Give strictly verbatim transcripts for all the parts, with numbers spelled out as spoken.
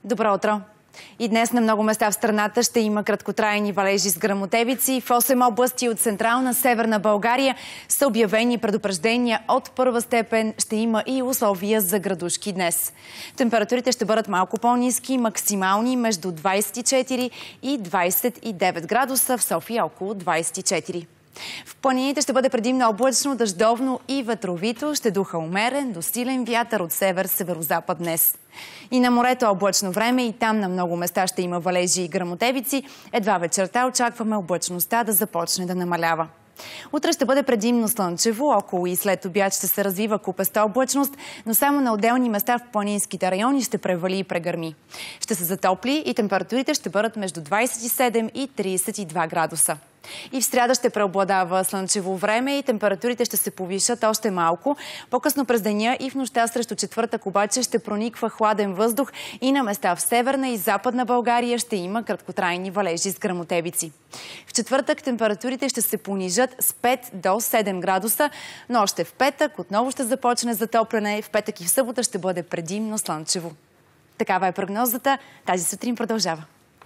Добро утро! И днес на много места в страната ще има краткотрайни валежи с гръмотевици. В осем области от Централна Северна България са обявени предупреждения от първа степен. Ще има и условия за градушки днес. Температурите ще бъдат малко по-ниски, максимални между двадесет и четири и двадесет и девет градуса, в София около двадесет и четири. В планините ще бъде предимно облачно, дъждовно и ветровито. Ще духа умерен до силен вятър от север-северозапад днес. И на морето облачно време, и там на много места ще има валежи и гръмотевици. Едва вечерта очакваме облачността да започне да намалява. Утре ще бъде предимно слънчево, около и след обяд ще се развива купеста облачност, но само на отделни места в планинските райони ще превали и прегърми. Ще се затопли и температурите ще бъдат между двадесет и седем и тридесет и два градуса. И в сряда ще преобладава слънчево време и температурите ще се повишат още малко. По-късно през деня и в нощта срещу четвъртък обаче ще прониква хладен въздух и на места в северна и западна България ще има краткотрайни валежи с гръмотевици. В четвъртък температурите ще се понижат с пет до седем градуса, но още в петък отново ще започне затопляне. В петък и в събота ще бъде предимно слънчево. Такава е прогнозата. Тази сутрин продължава.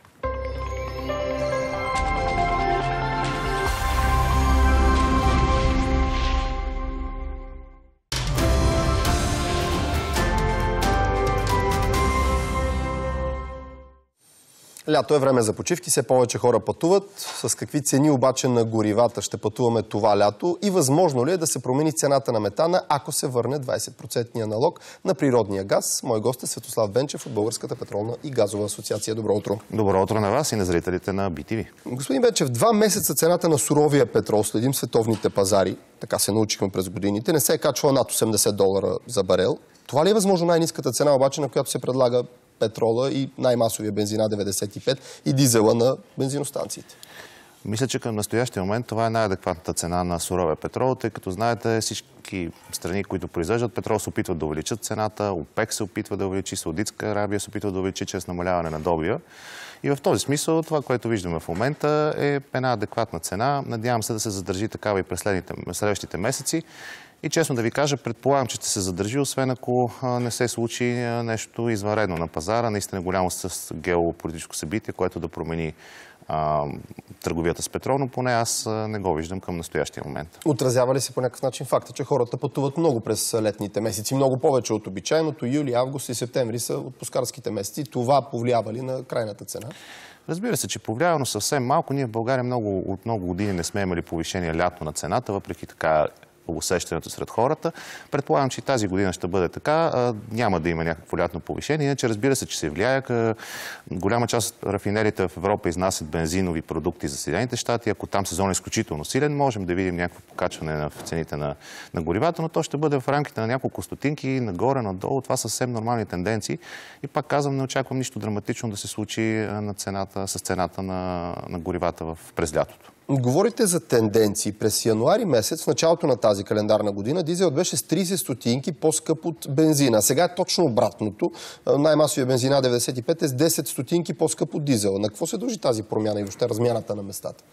Лято е време за почивки, все повече хора пътуват. С какви цени обаче на горивата ще пътуваме това лято и възможно ли е да се промени цената на метана, ако се върне двадесет процентния налог на природния газ? Мой гост е Светослав Бенчев от Българската петролна и газова асоциация. Добро утро! Добро утро на вас и на зрителите на би ти ви. Господин Бенчев, два месеца цената на суровия петрол, следим световните пазари, така се научихме през годините, не се е качвала над осемдесет долара за барел. Това ли е възможно най-ниската цена обаче, на която се предлага петрола и най-масовия бензина деветдесет и пет и дизела на бензиностанциите? Мисля, че към настоящия момент това е най-адекватната цена на суровия петрол, тъй като знаете, всички страни, които произвеждат петрол, се опитват да увеличат цената, ОПЕК се опитва да увеличи, Саудитска Арабия се опитва да увеличи чрез намаляване на добива. И в този смисъл това, което виждаме в момента, е една адекватна цена. Надявам се да се задържи такава и през следващите месеци. И честно да ви кажа, предполагам, че ще се задържи, освен ако не се случи нещо извънредно на пазара, наистина голямо с геополитическо събитие, което да промени а, търговията с петрол, но поне аз не го виждам към настоящия момент. Отразява ли се по някакъв начин факта, че хората пътуват много през летните месеци, много повече от обичайното? Юли, август и септември са отпускарските месеци. Това повлиява ли на крайната цена? Разбира се, че повлиява, но съвсем малко. Ние в България много, от много години не сме имали повишение лято на цената, въпреки така усещането сред хората. Предполагам, че и тази година ще бъде така. Няма да има някакво лятно повишение. Иначе разбира се, че се влияе. Голяма част от рафинериите в Европа изнасят бензинови продукти за Съединените щати. Ако там сезон е изключително силен, можем да видим някакво покачване на цените на, на горивата, но то ще бъде в рамките на няколко стотинки, нагоре, надолу. Това са съвсем нормални тенденции. И пак казвам, не очаквам нищо драматично да се случи на цената, с цената на, на горивата в, през лятото. Говорите за тенденции. През януари месец, в началото на тази календарна година, дизел беше с тридесет стотинки по-скъп от бензина. Сега е точно обратното. Най-масовия бензина деветдесет и пет е с десет стотинки по-скъп от дизела. На какво се дължи тази промяна и въобще размяната на местата?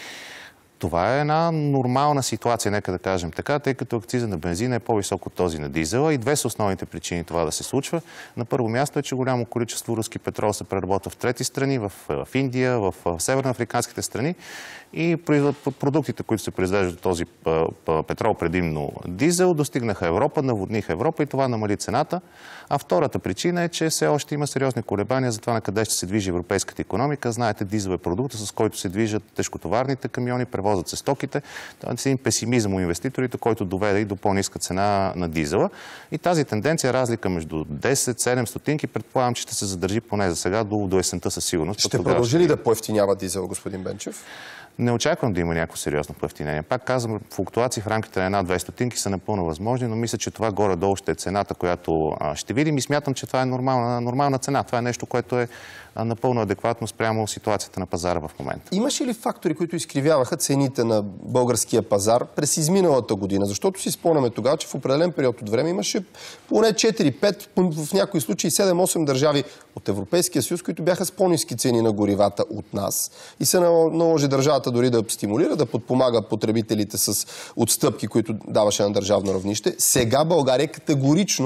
Това е една нормална ситуация, нека да кажем така, тъй като акциза на бензина е по-висок от този на дизела и две са основните причини това да се случва. На първо място е, че голямо количество руски петрол се преработва в трети страни, в, в Индия, в, в северноафриканските страни и продуктите, които се произвеждат от този петрол, предимно дизел, достигнаха Европа, наводниха Европа и това намали цената. А втората причина е, че все още има сериозни колебания за това на къде ще се движи европейската икономика. Знаете, дизел е продукт, с който се движат тежкотоварните камиони, превозят се стоките. Това е един песимизъм у инвеститорите, който доведе и до по-ниска цена на дизела. И тази тенденция, разлика между десет седем стотинки, предполагам, че ще се задържи поне за сега до, до есента със сигурност. Ще продължи ли да поевтинява дизел, господин Бенчев? Не очаквам да има някакво сериозно поевтинение. Пак казвам, флуктуации в рамките на една-две стотинки са напълно възможни, но мисля, че това горе-долу ще е цената, която ще видим и смятам, че това е нормална, нормална цена. Това е нещо, което е напълно адекватно спрямо ситуацията на пазара в момента. Имаше ли фактори, които изкривяваха цените на българския пазар през изминалата година? Защото си спомняме тогава, че в определен период от време имаше поне четири-пет, в някои случаи седем-осем държави от Европейския съюз, които бяха с по-ниски цени на горивата от нас и се наложи държавата дори да стимулира, да подпомага потребителите с отстъпки, които даваше на държавно равнище. Сега България категорично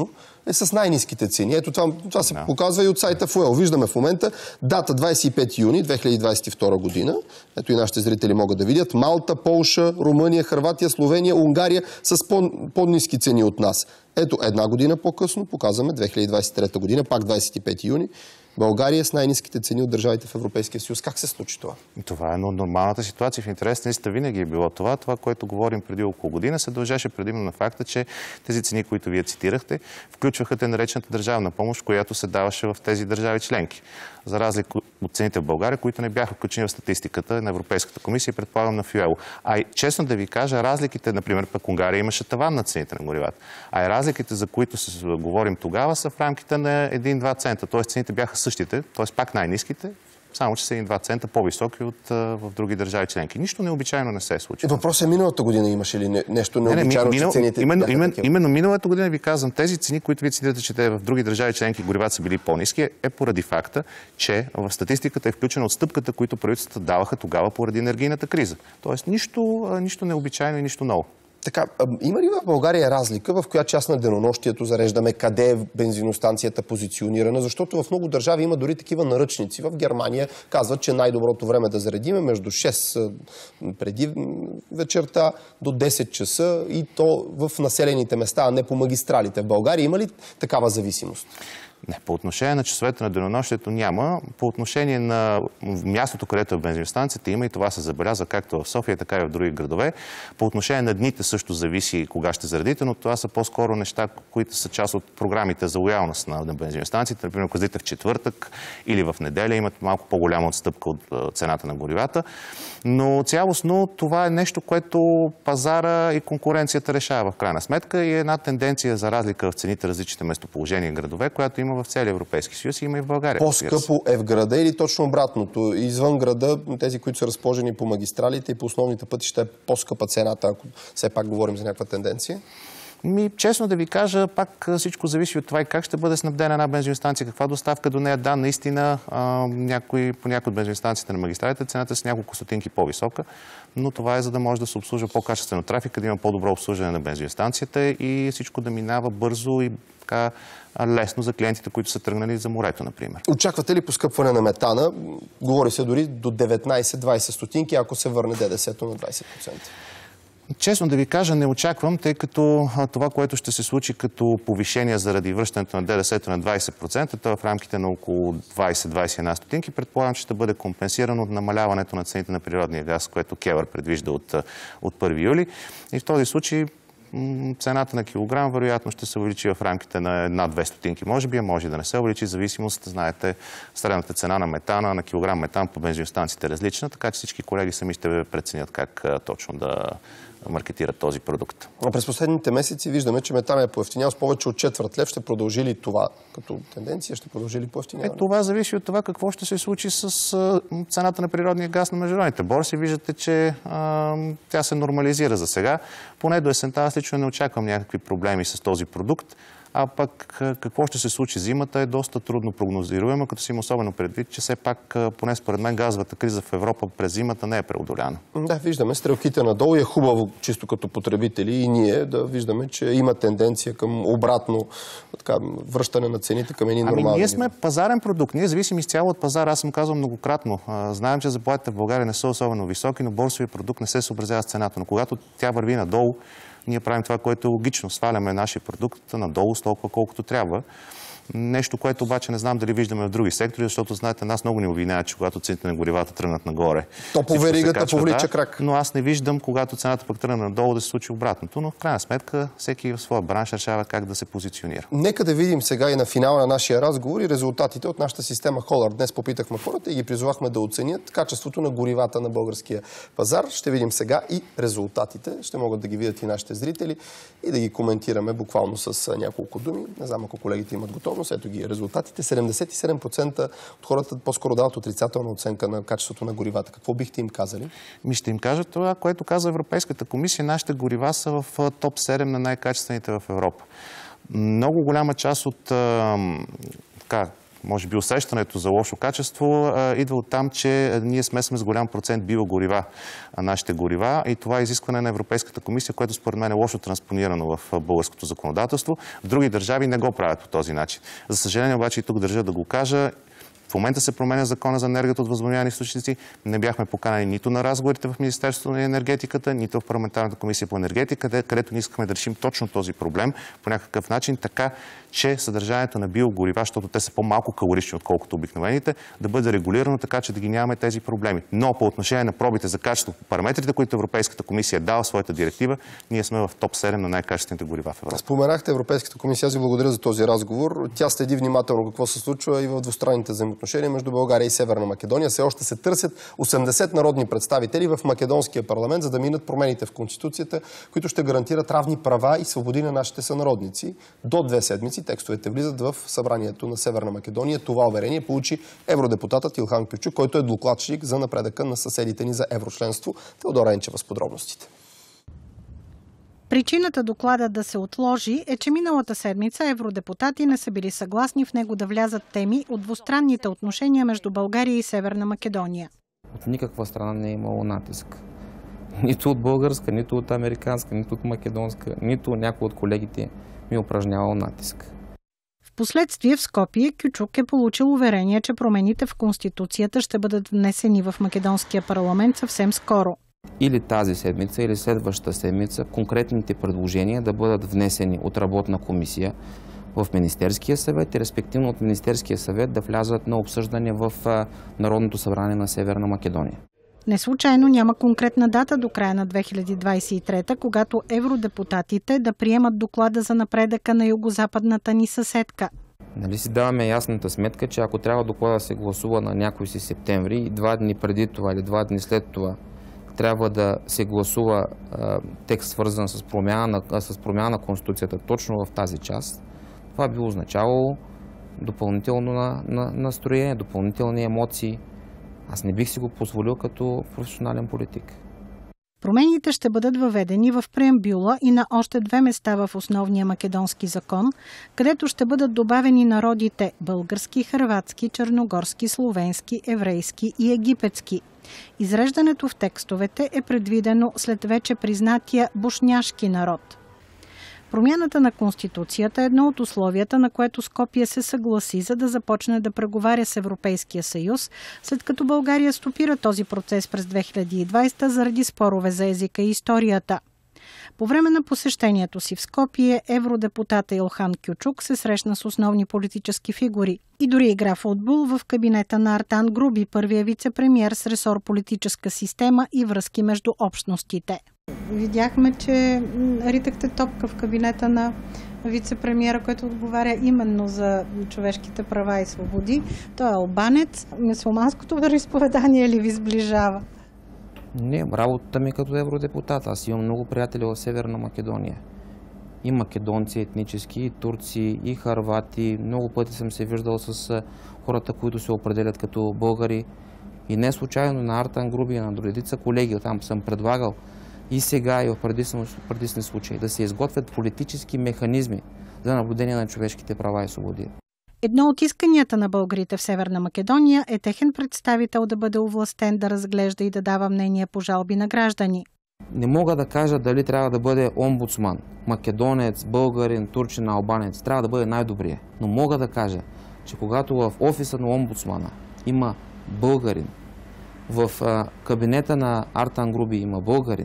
е с най-ниските цени. Ето това, това се да. показва и от сайта Fuel. Виждаме в момента дата двадесет и пети юни две хиляди двадесет и втора година. Ето и нашите зрители могат да видят. Малта, Полша, Румъния, Хърватия, Словения, Унгария с по- по-ниски цени от нас. Ето една година по-късно показваме две хиляди двадесет и трета година, пак двадесет и пети юни. България с най-ниските цени от държавите в Европейския съюз. Как се случи това? Това е нормалната ситуация. В интерес на истина винаги е било това. Това, което говорим преди около година, се дължеше предимно на факта, че тези цени, които вие цитирахте, включваха те наречената държавна помощ, която се даваше в тези държави членки. За разлика от цените в България, които не бяха включени в статистиката на Европейската комисия, предполагам на Fuel. А и честно да ви кажа, разликите, например, пък Унгария имаше таван на цените на горивата. А и разликите, за които се говорим тогава, са в рамките на един-два цента. Тоест цените бяха същите, т.е. пак най-ниските, само че са един-два цента по-високи от в други държави членки. Нищо необичайно не се е случило. Въпросът е миналата година имаше ли нещо необичайно, не, не, че цените... Именно, именно, именно миналата година ви казвам, тези цени, които ви цитирате, че те в други държави членки горивата са били по-ниски, е поради факта, че в статистиката е включена отстъпката, които правителствата даваха тогава поради енергийната криза. Тоест нищо, нищо необичайно и нищо ново. Така, има ли в България разлика, в коя част на денонощието зареждаме, къде е бензиностанцията позиционирана? Защото в много държави има дори такива наръчници. В Германия казват, че най-доброто време да заредиме между шест преди вечерта до десет часа и то в населените места, а не по магистралите. В България има ли такава зависимост? Не, по отношение на часовете на денонощието няма. По отношение на мястото, където е бензиностанцията, има и това се забелязва както в София, така и в други градове. По отношение на дните също зависи кога ще заредите, но това са по-скоро неща, които са част от програмите за лоялност на бензиностанциите. Например, ако заредите в четвъртък или в неделя, имат малко по-голяма отстъпка от цената на горивата. Но цялостно това е нещо, което пазара и конкуренцията решава в крайна сметка и е една тенденция за разлика в цените различните местоположения и градове, която има в целия Европейски съюз и има и в България. По-скъпо е в града или точно обратното? Извън града, тези, които са разположени по магистралите и по основните пътища, е по-скъпа цената, ако все пак говорим за някаква тенденция? Ми, честно да ви кажа, пак всичко зависи от това и как ще бъде снабдена една бензиностанция, каква доставка до нея. Да, наистина, а, някой, по някои от бензиностанциите на магистралите цената с няколко стотинки по-висока, но това е за да може да се обслужва по-качествено трафика, да има по-добро обслужване на бензиностанцията и всичко да минава бързо и така лесно за клиентите, които са тръгнали за морето, например. Очаквате ли поскъпване на метана? Говори се дори до деветнадесет-двадесет стотинки, ако се върне ДДС-то на двадесет процента. Честно да ви кажа, не очаквам, тъй като това, което ще се случи като повишение заради връщането на ДДС-то на двадесет процента, то е в рамките на около двадесет-двадесет и една стотинки, предполагам, че ще бъде компенсирано от намаляването на цените на природния газ, което КЕВР предвижда от, от първи юли. И в този случай цената на килограм вероятно ще се увеличи в рамките на една-две стотинки. Може би, а може да не се увеличи, зависимост. Знаете, средната цена на метана, на килограм метан по бензиностанциите е различна, така че всички колеги сами ще преценят как точно да маркетират този продукт. А през последните месеци виждаме, че метана е поевтинял с повече от четвърт лев. Ще продължи ли това като тенденция? Ще продължи ли поевтиняване? Е, това зависи от това какво ще се случи с цената на природния газ на международните борси. Виждате, че а, тя се нормализира за сега. Поне до есента аз лично не очаквам някакви проблеми с този продукт. А пък какво ще се случи зимата е доста трудно прогнозируемо, като си има особено предвид, че все пак, поне според мен, газовата криза в Европа през зимата не е преодоляна. Да, виждаме стрелките надолу и е хубаво, чисто като потребители и ние да виждаме, че има тенденция към обратно така, връщане на цените към едни нормални. Ами ние сме пазарен продукт, ние зависим изцяло от пазара, аз съм казвал многократно. Знаем, че заплатите в България не са особено високи, но борсовия продукт не се съобразява с цената. Но когато тя върви надолу, ние правим това, което е логично. Сваляме нашия продукт надолу с толкова колкото трябва. Нещо, което обаче не знам дали виждаме в други сектори, защото, знаете, нас много ни обвиняват, че когато цените на горивата тръгнат нагоре. То по веригата повлича крак. Но аз не виждам, когато цената пък тръгне надолу, да се случи обратното. Но в крайна сметка всеки в своя бранш решава как да се позиционира. Нека да видим сега и на финала на нашия разговор и резултатите от нашата система Холър. Днес попитахме хората и ги призовахме да оценят качеството на горивата на българския пазар. Ще видим сега и резултатите. Ще могат да ги видят и нашите зрители и да ги коментираме буквално с няколко думи. Не знам, ако колегите имат готовност. Ето ги резултатите. седемдесет и седем процента от хората по-скоро дават отрицателна оценка на качеството на горивата. Какво бихте им казали? Ми ще им кажа това, което каза Европейската комисия. Нашите горива са в топ седем на най-качествените в Европа. Много голяма част от така, може би усещането за лошо качество идва от там, че ние смесваме с голям процент биогорива нашите горива и това е изискване на Европейската комисия, което според мен е лошо транспонирано в българското законодателство. В други държави не го правят по този начин. За съжаление обаче и тук държа да го кажа. В момента се променя закона за енергията от възобновяеми източници. Не бяхме поканени нито на разговорите в Министерството на енергетиката, нито в парламентарната комисия по енергетика, където ние искаме да решим точно този проблем по някакъв начин, така че съдържанието на биогорива, защото те са по-малко калорични, отколкото обикновените, да бъде регулирано така, че да ги нямаме тези проблеми. Но по отношение на пробите за качество, по параметрите, които Европейската комисия е дала в своята директива, ние сме в топ седем на най-качествените горива в Европа. Споменахте Европейската комисия. Аз ви благодаря за този разговор. Тя следи внимателно какво се случва и в двустранните взаимоотношения между България и Северна Македония. Все още се търсят осемдесет народни представители в Македонския парламент, за да минат промените в Конституцията, които ще гарантират равни права и свободи на нашите сънародници. До две седмици текстовете влизат в събранието на Северна Македония. Това уверение получи евродепутатът Илхан Кючук, който е докладчик за напредъка на съседите ни за еврочленство. Теодора Енчева с подробностите. Причината доклада да се отложи е, че миналата седмица евродепутати не са били съгласни в него да влязат теми от двустранните отношения между България и Северна Македония. От никаква страна не е имало натиск. Нито от българска, нито от американска, нито от македонска, нито някой от колегите ми упражнявал натиск. Впоследствие в Скопие Кючук е получил уверение, че промените в Конституцията ще бъдат внесени в Македонския парламент съвсем скоро. Или тази седмица, или следващата седмица конкретните предложения да бъдат внесени от работна комисия в Министерския съвет и респективно от Министерския съвет да влязат на обсъждане в Народното събрание на Северна Македония. Не случайно няма конкретна дата до края на две хиляди двадесет и трета, когато евродепутатите да приемат доклада за напредъка на югозападната ни съседка. Нали си даваме ясната сметка, че ако трябва доклада да се гласува на някой си септември и два дни преди това или два дни след това трябва да се гласува а, текст свързан с промяна, на, с промяна на Конституцията точно в тази част, това би означавало допълнително на, на, настроение, допълнителни емоции. Аз не бих си го позволил като професионален политик. Промените ще бъдат въведени в преамбюла и на още две места в основния македонски закон, където ще бъдат добавени народите български, хърватски, черногорски, словенски, еврейски и египетски. Изреждането в текстовете е предвидено след вече признатия бошняшки народ. Промяната на Конституцията е едно от условията, на което Скопие се съгласи, за да започне да преговаря с Европейския съюз, след като България стопира този процес през две хиляди и двадесета заради спорове за езика и историята. По време на посещението си в Скопие, евродепутата Илхан Кючук се срещна с основни политически фигури и дори игра футбол в кабинета на Артан Груби, първия вице-премиер с ресор политическа система и връзки между общностите. Видяхме, че ритахте топка в кабинета на вице-премиера, който отговаря именно за човешките права и свободи. Той е албанец. Мюсюлманското вероизповедание ли ви сближава? Не, работата ми като евродепутат. Аз имам много приятели в Северна Македония. И македонци етнически, и турци, и харвати. Много пъти съм се виждал с хората, които се определят като българи. И не случайно на Артан Груби и на редица колеги там съм предлагал и сега, и в предишни случаи да се изготвят политически механизми за наблюдение на човешките права и свободи. Едно от исканията на българите в Северна Македония е техен представител да бъде овластен да разглежда и да дава мнение по жалби на граждани. Не мога да кажа дали трябва да бъде омбудсман, македонец, българин, турчин, албанец. Трябва да бъде най-добрия. Но мога да кажа, че когато в офиса на омбудсмана има българин, в кабинета на Артан Груби има българин,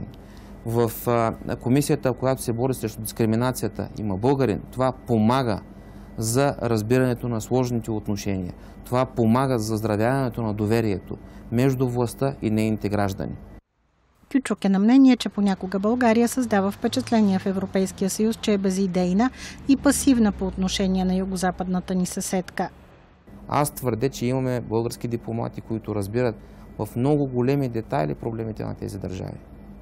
в комисията, която се бори срещу дискриминацията, има българин, това помага за разбирането на сложните отношения. Това помага за заздравяването на доверието между властта и нейните граждани. Кючук е на мнение, че понякога България създава впечатление в Европейския съюз, че е безидейна и пасивна по отношение на югозападната ни съседка. Аз твърдя, че имаме български дипломати, които разбират в много големи детайли проблемите на тези държави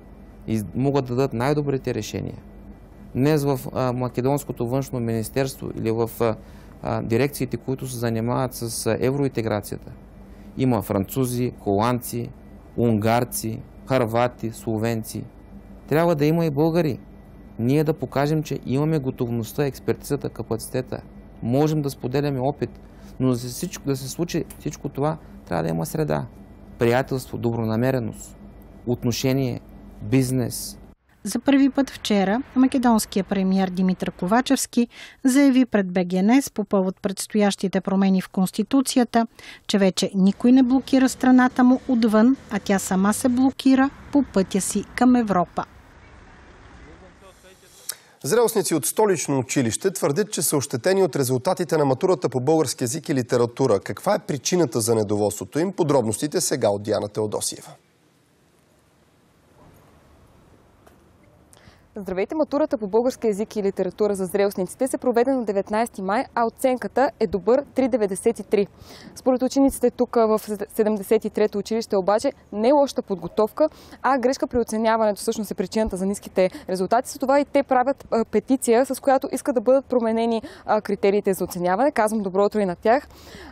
и могат да дадат най-добрите решения. Днес в а, Македонското външно министерство или в а, дирекциите, които се занимават с а, евроинтеграцията, има французи, холандци, унгарци, харвати, словенци. Трябва да има и българи. Ние да покажем, че имаме готовността, експертизата, капацитета. Можем да споделяме опит. Но за всичко, да се случи всичко това, трябва да има среда. Приятелство, добронамереност, отношение, бизнес. За първи път вчера македонският премиер Димитър Ковачевски заяви пред Б Г Н С по повод предстоящите промени в Конституцията, че вече никой не блокира страната му отвън, а тя сама се блокира по пътя си към Европа. Зрелостници от столично училище твърдят, че са ощетени от резултатите на матурата по български език и литература. Каква е причината за недоволството им? Подробностите сега от Диана Теодосиева. Здравейте! Матурата по български език и литература за зрелостниците се проведе на деветнайсети май, а оценката е добър три цяло деветдесет и три. Според учениците тук в седемдесет и трето училище обаче не е лоша подготовка, а грешка при оценяването всъщност е причината за ниските резултати. За това и те правят петиция, с която искат да бъдат променени критериите за оценяване. Казвам добро утро и на тях.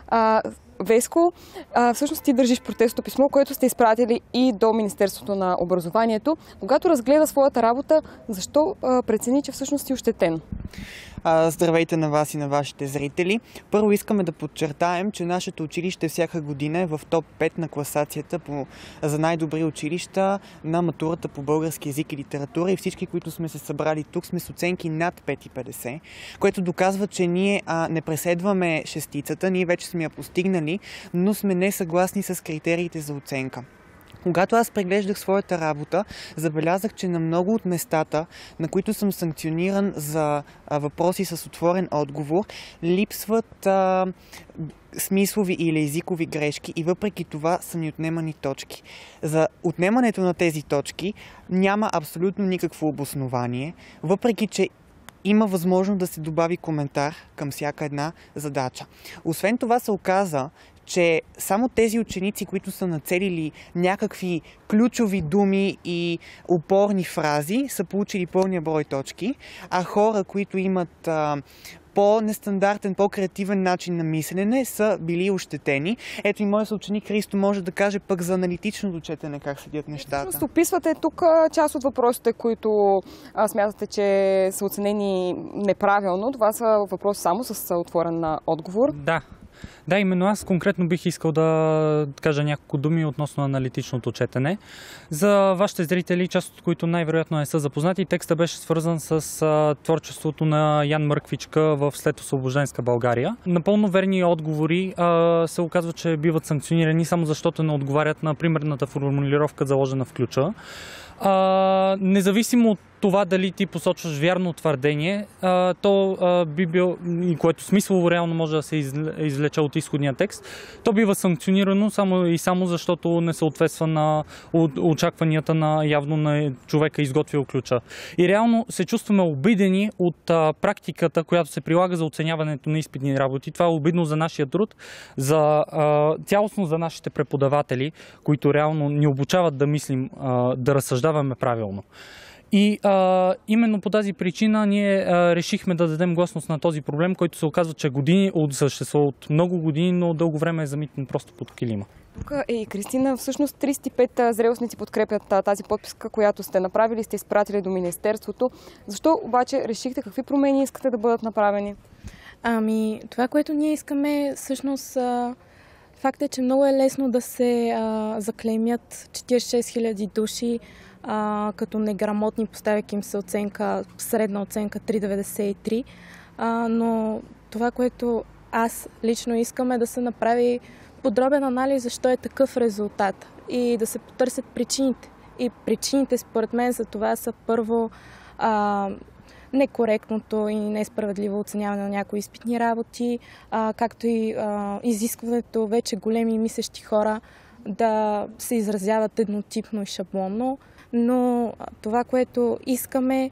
Веско, а, всъщност ти държиш протестното писмо, което сте изпратили и до Министерството на образованието. Когато разгледа своята работа, защо а, прецени, че всъщност си ощетен? Здравейте на вас и на вашите зрители. Първо искаме да подчертаем, че нашето училище всяка година е в топ пет на класацията по, за най-добри училища на матурата по български език и литература и всички, които сме се събрали тук, сме с оценки над пет цяло петдесет, което доказва, че ние а, не преследваме шестицата, ние вече сме я постигнали, но сме несъгласни с критериите за оценка. Когато аз преглеждах своята работа, забелязах, че на много от местата, на които съм санкциониран за а, въпроси с отворен отговор, липсват а, смислови или езикови грешки и въпреки това са ми отнемани точки. За отнемането на тези точки няма абсолютно никакво обоснование, въпреки че има възможност да се добави коментар към всяка една задача. Освен това се оказа, че само тези ученици, които са нацелили някакви ключови думи и опорни фрази, са получили пълния брой точки, а хора, които имат а, по-нестандартен, по-креативен начин на мислене, са били ощетени. Ето и моят съученик Христо може да каже пък за аналитичното четене как седят нещата. Всъщност описвате тук част от въпросите, които а, смятате, че са оценени неправилно. Това са въпроси само с отворен отговор. Да. Да, именно аз конкретно бих искал да кажа няколко думи относно аналитичното четене. За вашите зрители, част от които най-вероятно не са запознати, текстът беше свързан с а, творчеството на Ян Мърквичка в след освобожденска България. Напълно верни отговори а, се оказва, че биват санкционирани само защото не отговарят на примерната формулировка, заложена в ключа. А, независимо от това дали ти посочваш вярно твърдение, а, то а, би бил, и което смислово реално може да се извлече от изходния текст, то бива санкционирано само и само защото не съответства на очакванията на явно на човека, изготвил ключа. И реално се чувстваме обидени от а, практиката, която се прилага за оценяването на изпитни работи. Това е обидно за нашия труд, за, а, цялостно за нашите преподаватели, които реално ни обучават да мислим, а, да разсъждаваме правилно. И а, именно по тази причина ние а, решихме да дадем гласност на този проблем, който се оказва, че години от съществува от много години, но дълго време е замитен просто под килима. Тук е и Кристина. Всъщност трийсет и пет зрелостници подкрепят тази подписка, която сте направили, сте изпратили до Министерството. Защо обаче решихте, какви промени искате да бъдат направени? Ами, това, което ние искаме, всъщност, а, факт е, че много е лесно да се а, заклеймят четирийсет и шест хиляди души, А, като неграмотни, поставяйки им се оценка, средна оценка три цяло деветдесет и три. А, но това, което аз лично искам е да се направи подробен анализ защо е такъв резултат и да се потърсят причините. И причините според мен за това са първо а, некоректното и несправедливо оценяване на някои изпитни работи, а, както и а, изискването вече големи мислещи хора да се изразяват еднотипно и шаблонно. Но това, което искаме,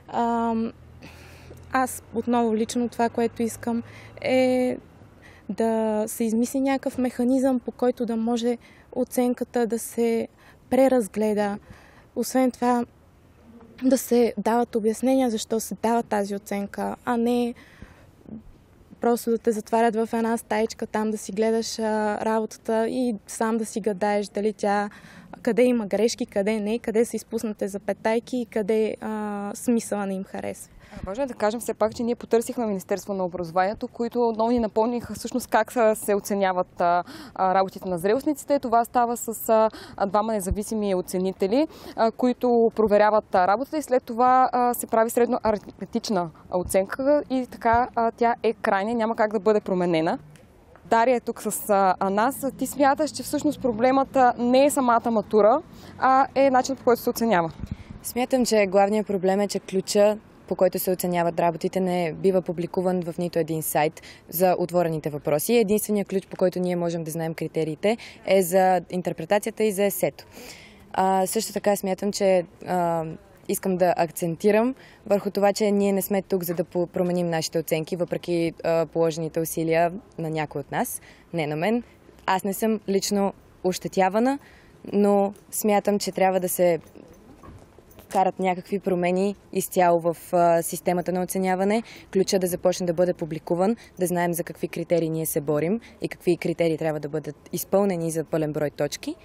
аз отново лично това, което искам е да се измисли някакъв механизъм, по който да може оценката да се преразгледа. Освен това, да се дават обяснения защо се дава тази оценка, а не просто да те затварят в една стаичка, там да си гледаш работата и сам да си гадаеш дали тя, къде има грешки, къде не, къде са изпуснате запетайки и къде а, смисъла не им харесва. Важно е да кажем все пак, че ние потърсихме Министерство на образованието, които отново ни напомниха всъщност как се оценяват а, работите на зрелостниците. Това става с а, двама независими оценители, а, които проверяват а, работата и след това а, се прави средно аритметична оценка и така а, тя е крайна, няма как да бъде променена. Дария е тук с а, нас. Ти смяташ, че всъщност проблемът не е самата матура, а е начинът, по който се оценява? Смятам, че главният проблем е, че ключа, по който се оценяват работите, не бива публикуван в нито един сайт за отворените въпроси. Единственият ключ, по който ние можем да знаем критериите, е за интерпретацията и за есето. А, също така смятам, че а, искам да акцентирам върху това, че ние не сме тук, за да променим нашите оценки, въпреки а, положените усилия на някой от нас, не на мен. Аз не съм лично ощетявана, но смятам, че трябва да се карат някакви промени изцяло в а, системата на оценяване, ключа да започне да бъде публикуван, да знаем за какви критерии ние се борим и какви критерии трябва да бъдат изпълнени за пълен брой точки.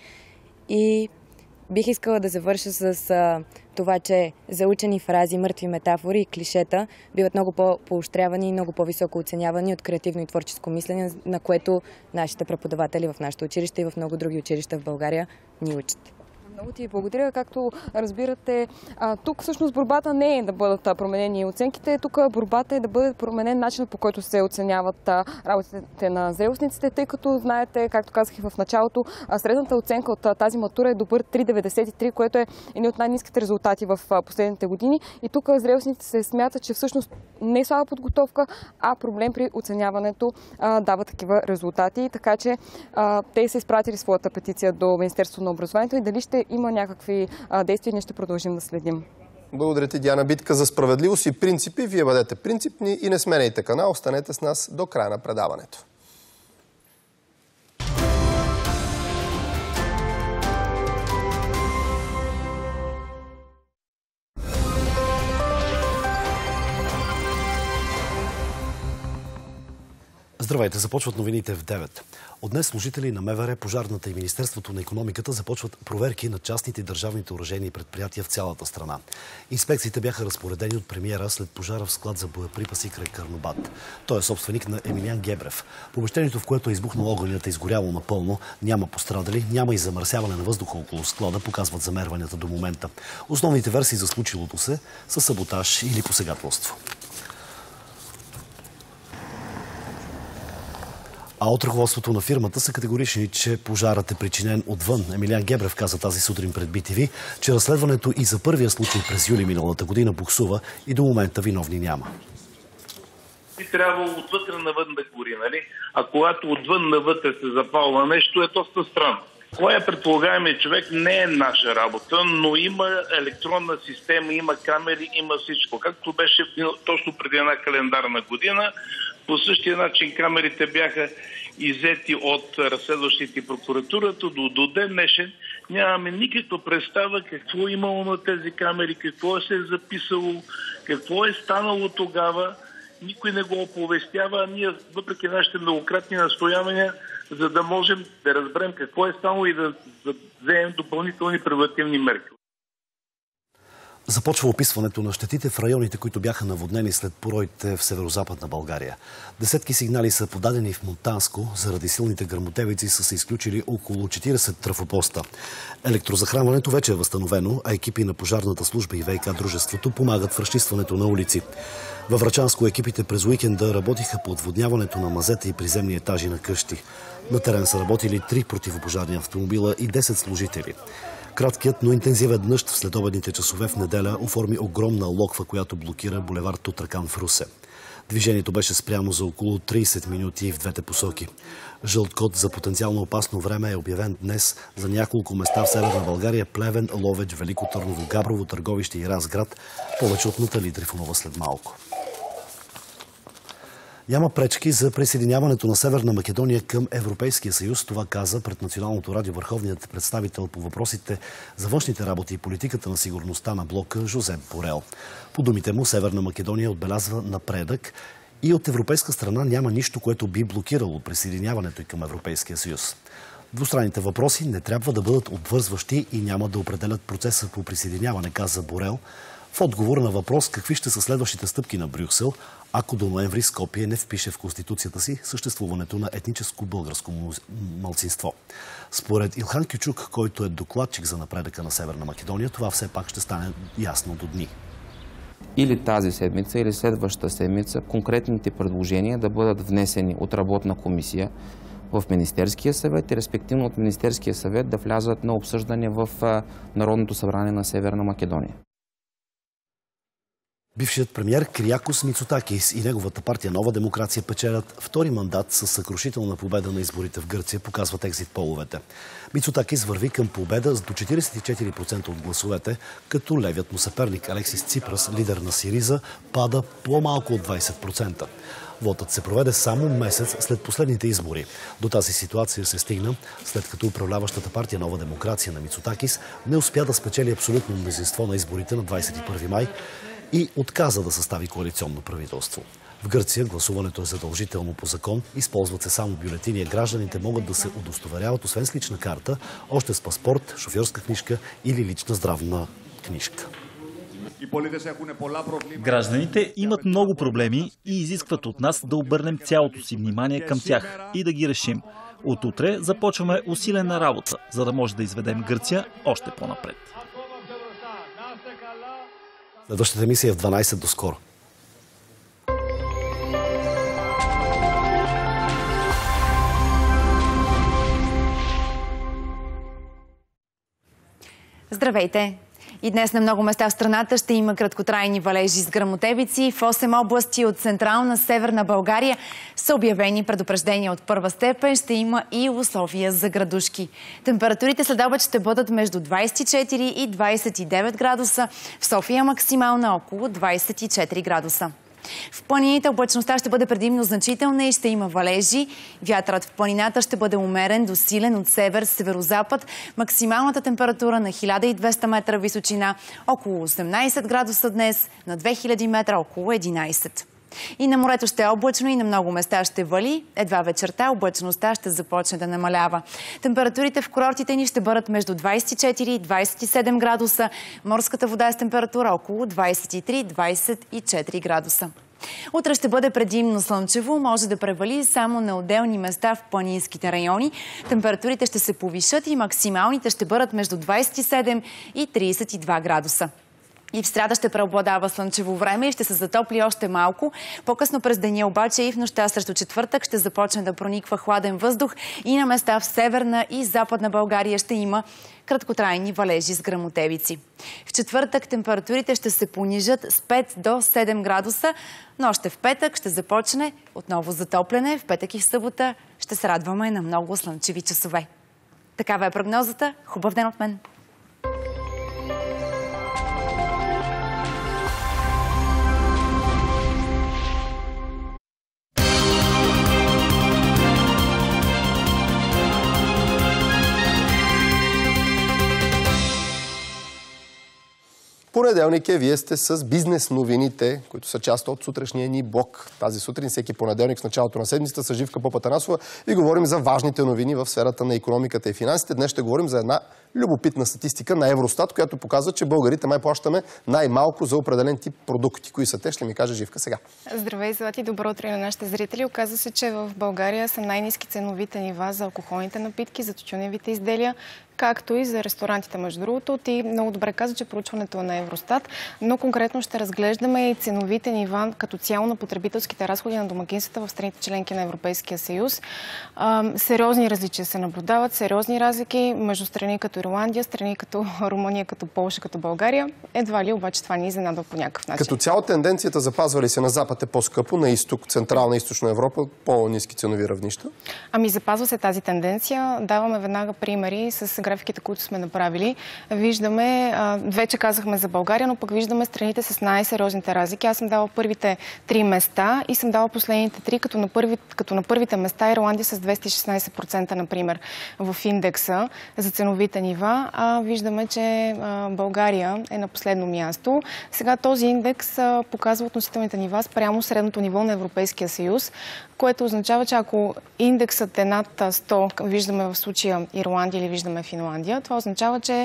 И бих искала да завърша с а, това, че заучени фрази, мъртви метафори и клишета биват много по-поощрявани и много по-високо оценявани от креативно и творческо мислене, на което нашите преподаватели в нашето училище и в много други училища в България ни учат. Много ти благодаря. Както разбирате, тук всъщност борбата не е да бъдат променени оценките, тук борбата е да бъде променен начинът, по който се оценяват работите на зрелостниците, тъй като знаете, както казах и в началото, средната оценка от тази матура е добър три деветдесет и три, което е един от най-ниските резултати в последните години. И тук зрелостниците се смятат, че всъщност не е слаба подготовка, а проблем при оценяването дава такива резултати. Така че те са изпратили своята петиция до Министерството на образованието и дали ще има някакви а, действия, ние ще продължим да следим. Благодаря ти, Диана. Битка за справедливост и принципи. Вие бъдете принципни и не сменяйте канал. Останете с нас до края на предаването. Здравейте, започват новините в девет. От днес служители на МВР, Пожарната и Министерството на икономиката започват проверки на частните и държавните оръжейни предприятия в цялата страна. Инспекциите бяха разпоредени от премиера след пожара в склад за боеприпаси край Карнобат. Той е собственик на Емилиан Гебрев. Помещението, в което е избухнал огънят, е изгоряло напълно, няма пострадали, няма и замърсяване на въздуха около склада, показват замерванията до момента. Основните версии за случилото се са саботаж или посегателство. А от ръководството на фирмата са категорични, че пожарът е причинен отвън. Емилиан Гебрев каза тази сутрин пред Би Ти Ви, че разследването и за първия случай през юли миналата година буксува и до момента виновни няма. Би трябвало отвътре навън да гори, нали? А когато отвън навътре се запалва нещо, е доста странно. Кой е предполагаемият човек не е наша работа, но има електронна система, има камери, има всичко. Както беше точно преди една календарна година, по същия начин камерите бяха иззети от разследващите прокуратурата. До, до ден днешен нямаме никаква представа какво е имало на тези камери, какво се е записало, какво е станало тогава. Никой не го оповестява, а ние, въпреки нашите многократни настоявания, за да можем да разберем какво е станало и да, да вземем допълнителни превентивни мерки. Започва описването на щетите в районите, които бяха наводнени след пороите в северо-западна България. Десетки сигнали са подадени в Монтанско. Заради силните гръмотевици са се изключили около четиридесет трафопоста. Електрозахранването вече е възстановено, а екипи на пожарната служба и ВиК дружеството помагат в разчистването на улици. Във Врачанско екипите през уикенда работиха по отводняването на мазета и приземни етажи на къщи. На терен са работили три противопожарни автомобила и десет служители. Краткият, но интензивен дъжд в следобедните часове в неделя оформи огромна локва, която блокира булевард Тутракан в Русе. Движението беше спрямо за около тридесет минути в двете посоки. Жълт код за потенциално опасно време е обявен днес за няколко места в Северна България: Плевен, Ловеч, Велико Търново, Габрово, Търговище и Разград. Повече от Натали Трифонова след малко. Няма пречки за присъединяването на Северна Македония към Европейския съюз. Това каза пред Националното радио върховният представител по въпросите за външните работи и политиката на сигурността на блока Жозеп Борел. По думите му, Северна Македония отбелязва напредък и от европейска страна няма нищо, което би блокирало присъединяването й към Европейския съюз. Двустранните въпроси не трябва да бъдат обвързващи и няма да определят процеса по присъединяване, каза Борел. В отговор на въпрос какви ще са следващите стъпки на Брюксел, ако до ноември Скопие не впише в Конституцията си съществуването на етническо българско малцинство. Според Илхан Кючук, който е докладчик за напредъка на Северна Македония, това все пак ще стане ясно до дни. Или тази седмица, или следващата седмица конкретните предложения да бъдат внесени от работна комисия в Министерския съвет и респективно от Министерския съвет да влязат на обсъждане в Народното събрание на Северна Македония. Бившият премиер Кириакос Мицотакис и неговата партия Нова демокрация печелят втори мандат с съкрушителна победа на изборите в Гърция, показват екзит половете. Мицотакис върви към победа с до четиридесет и четири процента от гласовете, като левият му съперник Алексис Ципрас, лидер на Сириза, пада по-малко от двадесет процента. Вотът се проведе само месец след последните избори. До тази ситуация се стигна, след като управляващата партия Нова демокрация на Мицотакис не успя да спечели абсолютно мнозинство на изборите на двадесет и първи май и отказа да състави коалиционно правителство. В Гърция гласуването е задължително по закон, използват се само бюлетини, а гражданите могат да се удостоверяват освен с лична карта, още с паспорт, шофьорска книжка или лична здравна книжка. Гражданите имат много проблеми и изискват от нас да обърнем цялото си внимание към тях и да ги решим. От утре започваме усилена работа, за да може да изведем Гърция още по-напред. Следващата емисия е в дванадесет. До скоро. Здравейте! И днес на много места в страната ще има краткотрайни валежи с гръмотевици. В осем области от Централна Северна България са обявени предупреждения от първа степен. Ще има и условия за градушки. Температурите след обед ще бъдат между двадесет и четири и двадесет и девет градуса. В София максимална около двадесет и четири градуса. В планините облачността ще бъде предимно значителна и ще има валежи. Вятърът в планината ще бъде умерен до силен от север, северозапад. Максималната температура на хиляда и двеста метра височина около осемнадесет градуса днес, на две хиляди метра около единадесет. И на морето ще е облачно и на много места ще вали. Едва вечерта облачността ще започне да намалява. Температурите в курортите ни ще бъдат между двадесет и четири и двадесет и седем градуса. Морската вода е с температура около двадесет и три до двадесет и четири градуса. Утре ще бъде предимно слънчево, може да превали само на отделни места в планинските райони. Температурите ще се повишат и максималните ще бъдат между двадесет и седем и тридесет и два градуса. И в сряда ще преобладава слънчево време и ще се затопли още малко. По-късно през деня обаче и в нощта срещу четвъртък ще започне да прониква хладен въздух и на места в северна и западна България ще има краткотрайни валежи с гръмотевици. В четвъртък температурите ще се понижат с пет до седем градуса, но още в петък ще започне отново затопляне. В петък и в събота ще се радваме на много слънчеви часове. Такава е прогнозата. Хубав ден от мен! Понеделник е, вие сте с бизнес новините, които са част от сутрешния ни блок. Тази сутрин, всеки понеделник в началото на седмицата с Живка Попатанасова и говорим за важните новини в сферата на икономиката и финансите. Днес ще говорим за една любопитна статистика на Евростат, която показва, че българите май плащаме най-малко за определен тип продукти. Кои са те, ще ми каже Живка сега. Здравей, Злати, добро утро на нашите зрители. Оказва се, че в България са най-ниски ценовите нива за алкохолните напитки, за тютюневите изделия, както и за ресторантите, между другото. Ти много добре каза, че проучването е на Евростат, но конкретно ще разглеждаме и ценовите нива като цяло на потребителските разходи на домакинствата в страните членки на Европейския съюз. А, сериозни различия се наблюдават, сериозни разлики между страни като Ирландия, страни като Румъния, като Полша, като България. Едва ли обаче това ни изненадва по някакъв начин. Като цяло тенденцията запазва ли се на Запад е по-скъпо, на изток, Централна и Източна Европа по-ниски ценови равнища? Ами запазва се тази тенденция. Даваме веднага примери с графиките, които сме направили. Виждаме, вече казахме за България, но пък виждаме страните с най-сериозните разлики. Аз съм дала първите три места и съм дала последните три, като на, първи, като на първите места Ирландия с двеста и шестнадесет процента, например, в индекса за ценовите ни нива, а виждаме, че а, България е на последно място. Сега този индекс а, показва относителните нива спрямо средното ниво на Европейския съюз, което означава, че ако индексът е над сто, виждаме в случая Ирландия или виждаме Финландия, това означава, че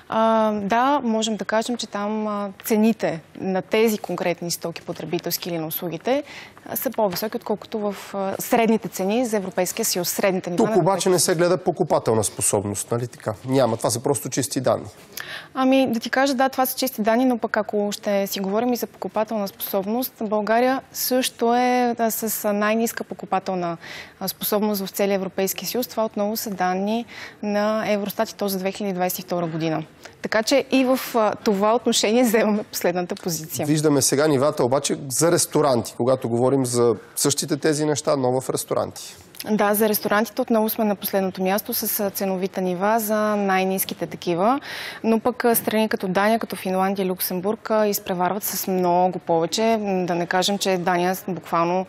а, да, можем да кажем, че там а, цените на тези конкретни стоки, потребителски или на услугите, а, са по-високи, отколкото в а, средните цени за Европейския съюз. Средните нива. Тук обаче не се гледа покупателна способност, нали така? Няма. Това са просто чисти данни. Ами, да ти кажа, да, това са чисти данни, но пък ако ще си говорим и за покупателна способност, България също е да, с най-ниска покупателна способност в целия Европейски съюз. Това отново са данни на Евростат и то за две хиляди двадесет и втора година. Така че и в това отношение вземаме последната позиция. Виждаме сега нивата обаче за ресторанти, когато говорим за същите тези неща, но в ресторанти. Да, за ресторантите отново сме на последното място с ценовите нива за най-ниските такива, но пък страни като Дания, като Финландия и Люксембург изпреварват с много повече. Да не кажем, че Дания буквално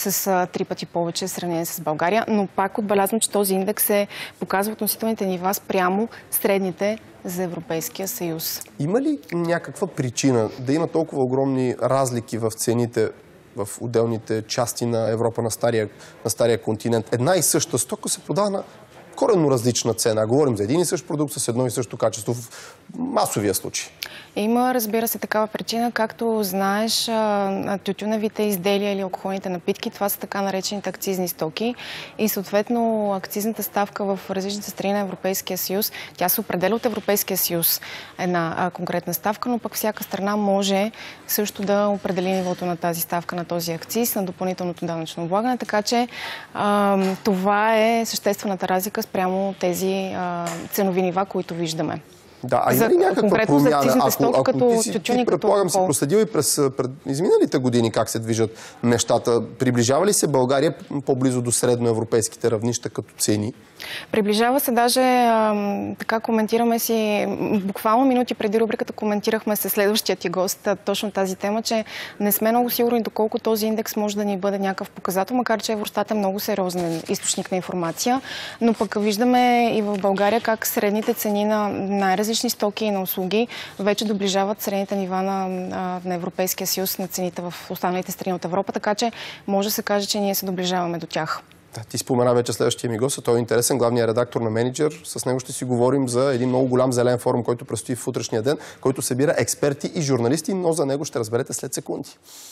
с три пъти повече в сравнение с България, но пак отбелязвам, че този индекс е показва относителните нива спрямо средните за Европейския съюз. Има ли някаква причина да има толкова огромни разлики в цените в отделните части на Европа, на стария, на стария континент? Една и съща стока се продава на коренно различна цена. Говорим за един и същ продукт с едно и също качество в масовия случай. Има, разбира се, такава причина. Както знаеш, тютюневите изделия или алкохолните напитки, това са така наречените акцизни стоки. И съответно акцизната ставка в различните страни на Европейския съюз, тя се определя от Европейския съюз една а, конкретна ставка, но пък всяка страна може също да определи нивото на тази ставка, на този акциз, на допълнителното данъчно облагане. Така че а, това е съществената разлика спрямо тези а, ценови нива, които виждаме. Да, а има ли някаква промяна? Ако, ако като ти, си, ти предполагам си проследил и през, през изминалите години как се движат нещата, приближава ли се България по-близо до средноевропейските равнища като цени? Приближава се, даже а, така коментираме си, буквално минути преди рубриката коментирахме се следващия ти гост точно тази тема, че не сме много сигурни доколко този индекс може да ни бъде някакъв показател, макар че Евростат е много сериозен източник на информация, но пък виждаме и в България как средните цени на най-различни стоки и на услуги вече доближават средните нива на, на Европейския съюз, на цените в останалите страни от Европа, така че може да се каже, че ние се доближаваме до тях. Да, ти спомена вече следващия ми гост, той е интересен, главният редактор на Мениджър. С него ще си говорим за един много голям зелен форум, който предстои в утрешния ден, който събира експерти и журналисти, но за него ще разберете след секунди.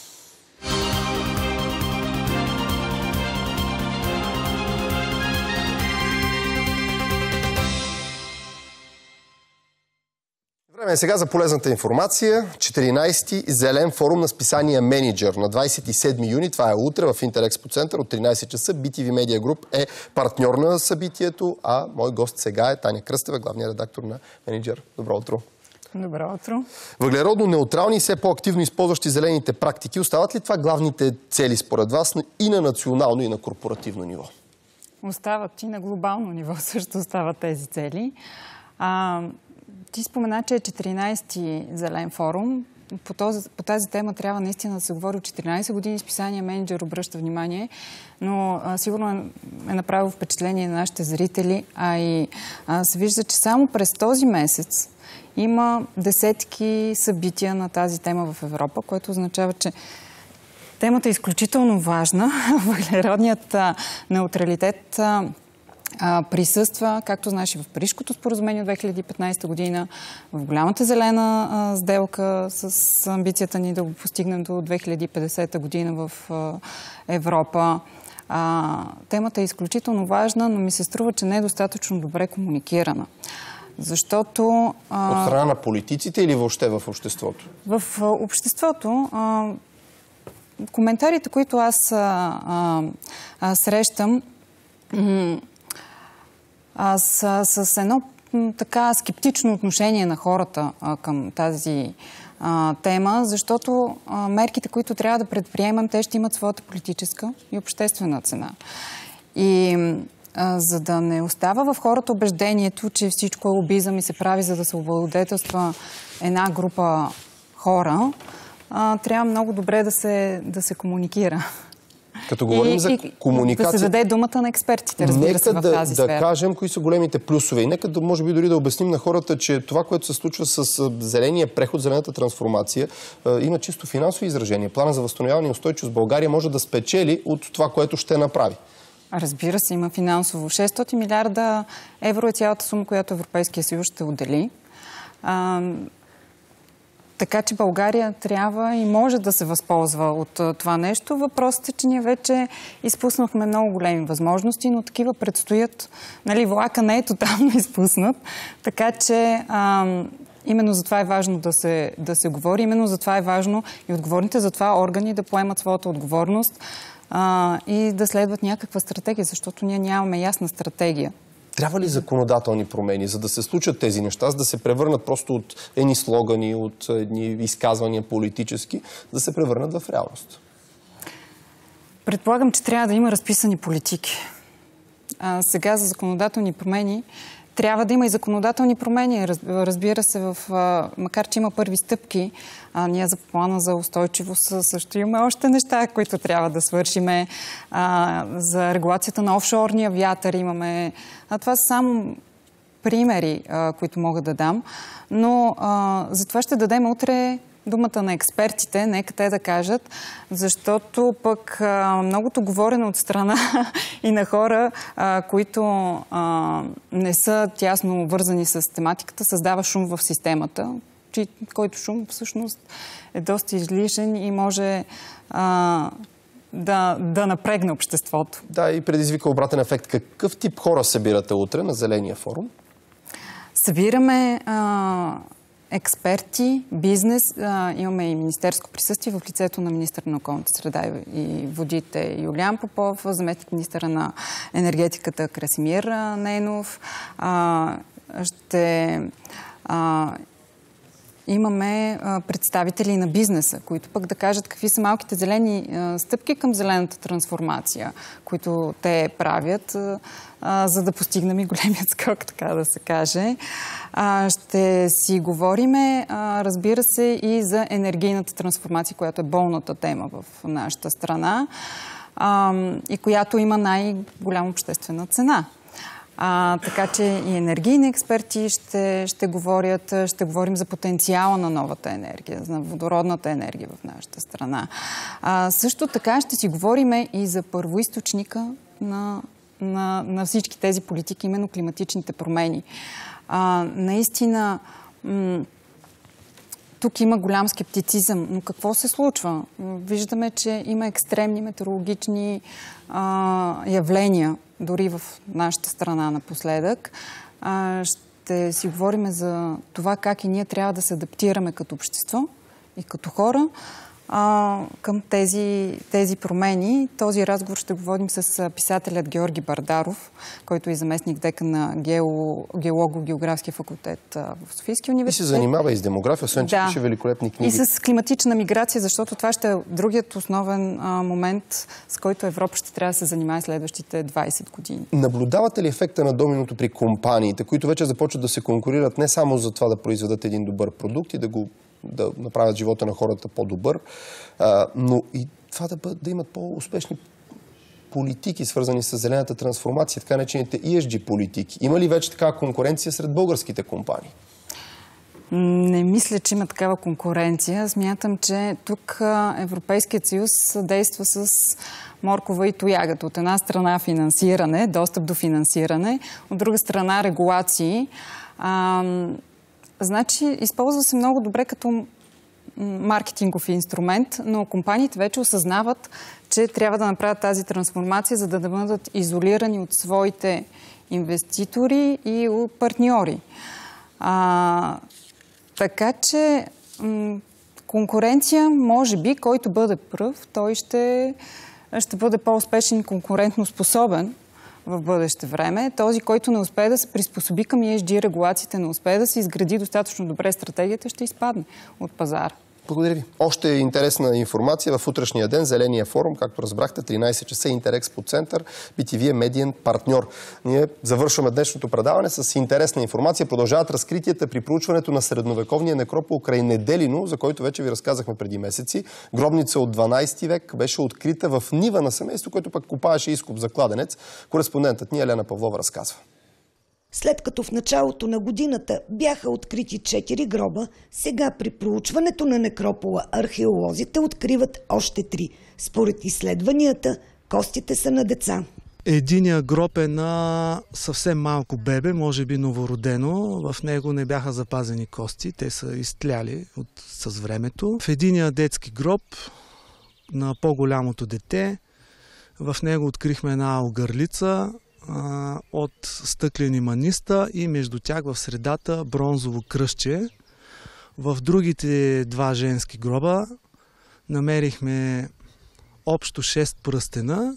Време е сега за полезната информация. четиринайсети зелен форум на списание Мениджър на двадесет и седми юни. Това е утре в Интерекспо център от тринайсет часа. би ти ви Media Group е партньор на събитието, а мой гост сега е Таня Кръстева, главният редактор на Мениджър. Добро утро. Добро утро. Въглеродно неутрални и все по-активно използващи зелените практики. Остават ли това главните цели според вас и на национално, и на корпоративно ниво? Остават и на глобално ниво също остават тези цели. А, ти спомена, че е четиринайсети зелен форум. По, този, по тази тема трябва наистина да се говори от четиринайсет години. Списание Мениджър обръща внимание, но а, сигурно е, е направило впечатление на нашите зрители, а и а, се вижда, че само през този месец има десетки събития на тази тема в Европа, което означава, че темата е изключително важна. Въглеродният неутралитет а, а, присъства, както знаеш, и в Парижското споразумение от две хиляди и петнайсета година, в голямата зелена а, сделка с амбицията ни да го постигнем до две хиляди и петдесета година в а, Европа. А, темата е изключително важна, но ми се струва, че не е достатъчно добре комуникирана. Защото... А... От страна на политиците или въобще в обществото? В а, обществото а, коментарите, които аз а, а, срещам а, с, с едно м, така скептично отношение на хората а, към тази а, тема, защото а, мерките, които трябва да предприемам, те ще имат своята политическа и обществена цена. И а, за да не остава в хората убеждението, че всичко е лобизъм и се прави, за да се облагодетелства една група хора, а, трябва много добре да се, да се комуникира. Като говорим и, за комуникация... Да се даде думата на експертите, разбира се, в да, тази да сфера. Да кажем кои са големите плюсове и нека да, може би дори да обясним на хората, че това, което се случва с зеления преход, зелената трансформация, има чисто финансово изражение. Плана за възстановяване и устойчивост България може да спечели от това, което ще направи. Разбира се, има финансово. шестстотин милиарда евро е цялата сума, която Европейския съюз ще отдели. А, така че България трябва и може да се възползва от това нещо. Въпросът е, че ние вече изпуснахме много големи възможности, но такива предстоят. Нали, влака не е тотално изпуснат. Така че а, именно за това е важно да се, да се говори. Именно за това е важно и отговорните за това органи да поемат своята отговорност а, и да следват някаква стратегия, защото ние нямаме ясна стратегия. Трябва ли законодателни промени, за да се случат тези неща, за да се превърнат просто от едни слогани, от едни изказвания политически, да се превърнат в реалност? Предполагам, че трябва да има разписани политики. А, сега за законодателни промени трябва да има и законодателни промени. Разбира се, в, макар че има първи стъпки, а, ние за плана за устойчивост също имаме още неща, които трябва да свършиме. А, за регулацията на офшорния вятър имаме. А, това са само примери, а, които мога да дам. Но а, за това ще дадем утре думата на експертите, нека те да кажат, защото пък а, многото говорено от страна и на хора, а, които а, не са тясно вързани с тематиката, създава шум в системата, чи, който шум всъщност е доста излишен и може а, да, да напрегне обществото. Да, и предизвика обратен ефект. Какъв тип хора събирате утре на Зеления форум? Събираме а, експерти, бизнес. А, имаме и министерско присъствие в лицето на министър на околната среда и водите Юлиан Попов, заместник министъра на енергетиката Красимир Ненов. А, ще а, имаме а, представители на бизнеса, които пък да кажат какви са малките зелени а, стъпки към зелената трансформация, които те правят, а, за да постигнем и големият скок, така да се каже. А, ще си говориме, а, разбира се, и за енергийната трансформация, която е болната тема в нашата страна а, и която има най-голяма обществена цена. А, така че и енергийни експерти ще, ще говорят, ще говорим за потенциала на новата енергия, за водородната енергия в нашата страна. А, също така ще си говорим и за първоизточника на, на, на всички тези политики, именно климатичните промени. А, наистина, тук има голям скептицизъм, но какво се случва? Виждаме, че има екстремни метеорологични а, явления, дори в нашата страна напоследък. А, ще си говорим за това как и ние трябва да се адаптираме като общество и като хора а, към тези, тези промени. Този разговор ще го водим с писателят Георги Бардаров, който е заместник декан на геолого-географския факултет в Софийския университет. И се занимава и с демография, освен че да. пише великолепни книги. И с климатична миграция, защото това ще е другият основен а, момент, с който Европа ще трябва да се занимава следващите двайсет години. Наблюдавате ли ефекта на доминото при компаниите, които вече започват да се конкурират не само за това да произведат един добър продукт и да го да направят живота на хората по-добър, а, но и това да, бъд, да имат по-успешни политики, свързани с зелената трансформация, така наречените И Ес Джи политики. Има ли вече такава конкуренция сред българските компании? Не мисля, че има такава конкуренция. Смятам, че тук Европейският съюз действа с моркова и тоягата. От една страна финансиране, достъп до финансиране, от друга страна регулации. А, значи, използва се много добре като маркетингов инструмент, но компаниите вече осъзнават, че трябва да направят тази трансформация, за да бъдат изолирани от своите инвеститори и от партньори. А, така че м- конкуренция, може би, който бъде пръв, той ще, ще бъде по-успешен и конкурентно способен в бъдеще време. Този, който не успее да се приспособи към И Ес Джи регулациите, не успее да се изгради достатъчно добре стратегията, ще изпадне от пазара. Благодаря ви. Още интересна информация в утрешния ден, Зеления форум, както разбрахте, тринайсет часа, Интерекспо център, би ти ви е медиен партньор. Ние завършваме днешното предаване с интересна информация. Продължават разкритията при проучването на средновековния некропол край Неделино, за който вече ви разказахме преди месеци. Гробница от дванайсети век беше открита в нива на семейство, което пък копаеше изкоп за кладенец. Кореспондентът ни Елена Павлова разказва. След като в началото на годината бяха открити четири гроба, сега при проучването на некропола археолозите откриват още три. Според изследванията, костите са на деца. Единият гроб е на съвсем малко бебе, може би новородено. В него не бяха запазени кости, те са изтляли от, с времето. В единия детски гроб на по-голямото дете, в него открихме една огърлица от стъклени маниста и между тях в средата бронзово кръстче. В другите два женски гроба намерихме общо шест пръстена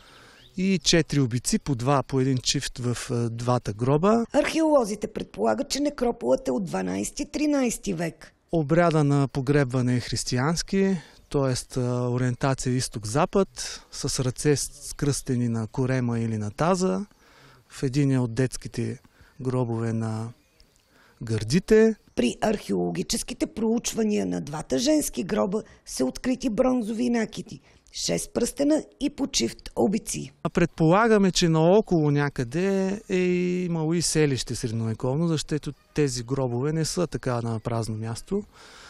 и четири обици, по два, по един чифт в двата гроба. Археолозите предполагат, че некрополът е от дванайсети-тринайсети век. Обряда на погребване е християнски, т.е. ориентация изток-запад, с ръце скръстени на корема или на таза, в един от детските гробове на гърдите. При археологическите проучвания на двата женски гроба са открити бронзови накити, шест пръстена и по чифт обици. Предполагаме, че наоколо някъде е имало и селище средновековно, защото тези гробове не са така на празно място.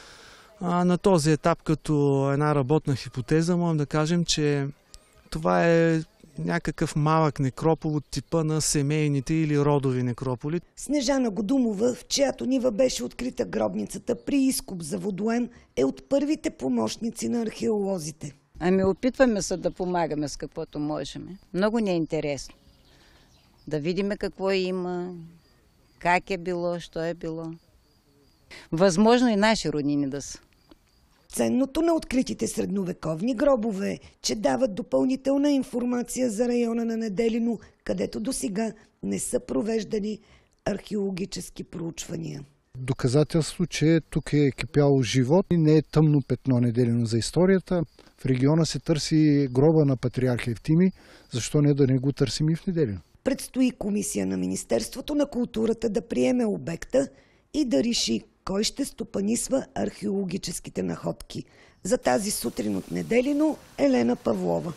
А на този етап, като една работна хипотеза, можем да кажем, че това е някакъв малък некропол от типа на семейните или родови некрополи. Снежана Годумова, в чиято нива беше открита гробницата при изкоп за водоем, е от първите помощници на археолозите. Ами опитваме се да помагаме с каквото можем. Много ни е интересно да видим какво има, как е било, що е било. Възможно и наши роднини да са. Ценното на откритите средновековни гробове е, че дават допълнителна информация за района на Неделино, където досега не са провеждани археологически проучвания. Доказателство, че тук е кипяло живот и не е тъмно петно Неделино за историята. В региона се търси гроба на патриарх Евтимий, защо не да не го търсим и в Неделино. Предстои комисия на Министерството на културата да приеме обекта и да реши кой ще стопанисва археологическите находки. За тази сутрин от Неделино, Елена Павлова.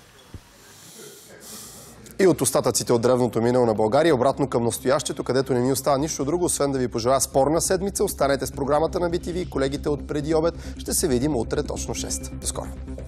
И от остатъците от древното минало на България обратно към настоящето, където не ни остава нищо друго, освен да ви пожелая спорна седмица. Останете с програмата на би ти ви. Колегите от преди обед ще се видим утре точно шест. До скоро!